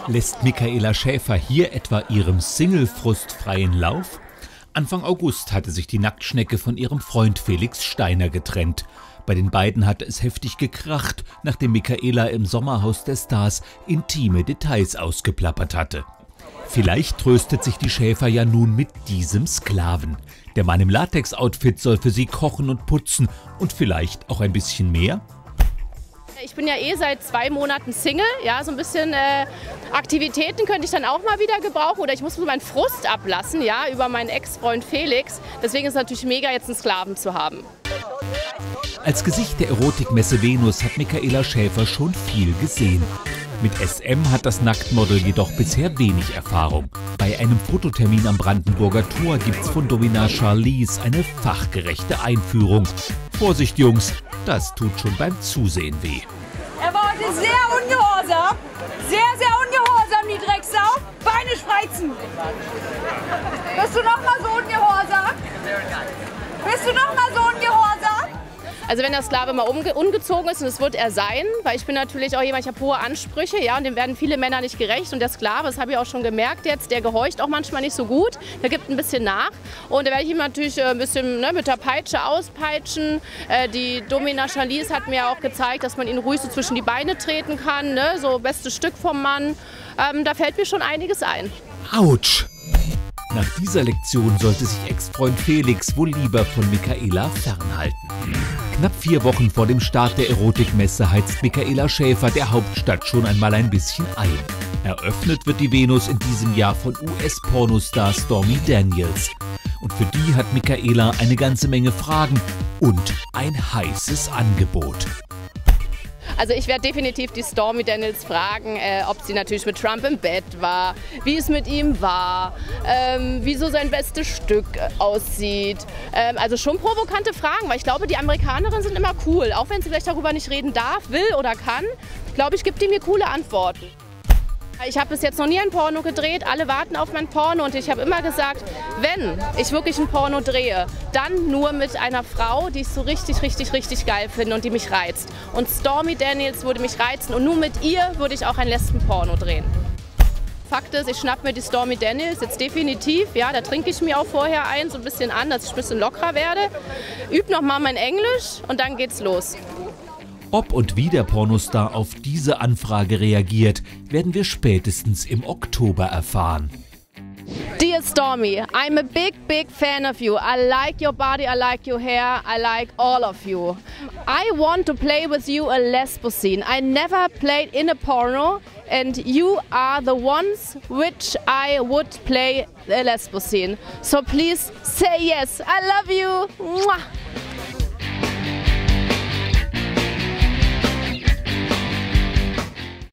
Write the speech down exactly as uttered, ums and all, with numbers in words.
Lässt Michaela Schäfer hier etwa ihrem Single-Frust freien Lauf? Anfang August hatte sich die Nacktschnecke von ihrem Freund Felix Steiner getrennt. Bei den beiden hatte es heftig gekracht, nachdem Michaela im Sommerhaus der Stars intime Details ausgeplappert hatte. Vielleicht tröstet sich die Schäfer ja nun mit diesem Sklaven. Der Mann im Latex-Outfit soll für sie kochen und putzen und vielleicht auch ein bisschen mehr? Ich bin ja eh seit zwei Monaten Single, ja, so ein bisschen äh, Aktivitäten könnte ich dann auch mal wieder gebrauchen oder ich muss meinen Frust ablassen, ja, über meinen Ex-Freund Felix. Deswegen ist es natürlich mega, jetzt einen Sklaven zu haben. Als Gesicht der Erotikmesse Venus hat Michaela Schäfer schon viel gesehen. Mit S M hat das Nacktmodel jedoch bisher wenig Erfahrung. Bei einem Fototermin am Brandenburger Tor gibt's von Domina Charlize eine fachgerechte Einführung. Vorsicht Jungs, das tut schon beim Zusehen weh. Er war heute sehr ungehorsam, sehr, sehr ungehorsam, die Drecksau. Beine spreizen. Bist du noch mal so ungehorsam? Bist du noch mal so ungehorsam? Also wenn der Sklave mal umge ungezogen ist, und das wird er sein, weil ich bin natürlich auch jemand, ich habe hohe Ansprüche, ja, und dem werden viele Männer nicht gerecht. Und der Sklave, das habe ich auch schon gemerkt jetzt, der gehorcht auch manchmal nicht so gut, der gibt ein bisschen nach. Und da werde ich ihm natürlich äh, ein bisschen ne, mit der Peitsche auspeitschen. Äh, die Domina Charlize hat mir auch gezeigt, dass man ihn ruhig so zwischen die Beine treten kann, ne, so bestes Stück vom Mann. Ähm, da fällt mir schon einiges ein. Autsch! Nach dieser Lektion sollte sich Ex-Freund Felix wohl lieber von Michaela fernhalten. Knapp vier Wochen vor dem Start der Erotikmesse heizt Michaela Schäfer der Hauptstadt schon einmal ein bisschen ein. Eröffnet wird die Venus in diesem Jahr von U S-Pornostar Stormy Daniels. Und für die hat Michaela eine ganze Menge Fragen und ein heißes Angebot. Also ich werde definitiv die Stormy Daniels fragen, äh, ob sie natürlich mit Trump im Bett war, wie es mit ihm war, ähm, wie so sein bestes Stück aussieht. Ähm, also schon provokante Fragen, weil ich glaube, die Amerikanerinnen sind immer cool. Auch wenn sie vielleicht darüber nicht reden darf, will oder kann, glaube ich, gibt die mir coole Antworten. Ich habe bis jetzt noch nie ein Porno gedreht, alle warten auf mein Porno und ich habe immer gesagt, wenn ich wirklich ein Porno drehe, dann nur mit einer Frau, die ich so richtig, richtig, richtig geil finde und die mich reizt. Und Stormy Daniels würde mich reizen und nur mit ihr würde ich auch ein Lesben-Porno drehen. Fakt ist, ich schnapp mir die Stormy Daniels jetzt definitiv, ja, da trinke ich mir auch vorher ein, so ein bisschen an, dass ich ein bisschen lockerer werde, übe nochmal mein Englisch und dann geht's los. Ob und wie der Pornostar auf diese Anfrage reagiert, werden wir spätestens im Oktober erfahren. Dear Stormy, I'm a big, big fan of you. I like your body, I like your hair, I like all of you. I want to play with you a lesbo scene. I never played in a porno and you are the ones which I would play a lesbo scene. So please say yes. I love you. Mwah.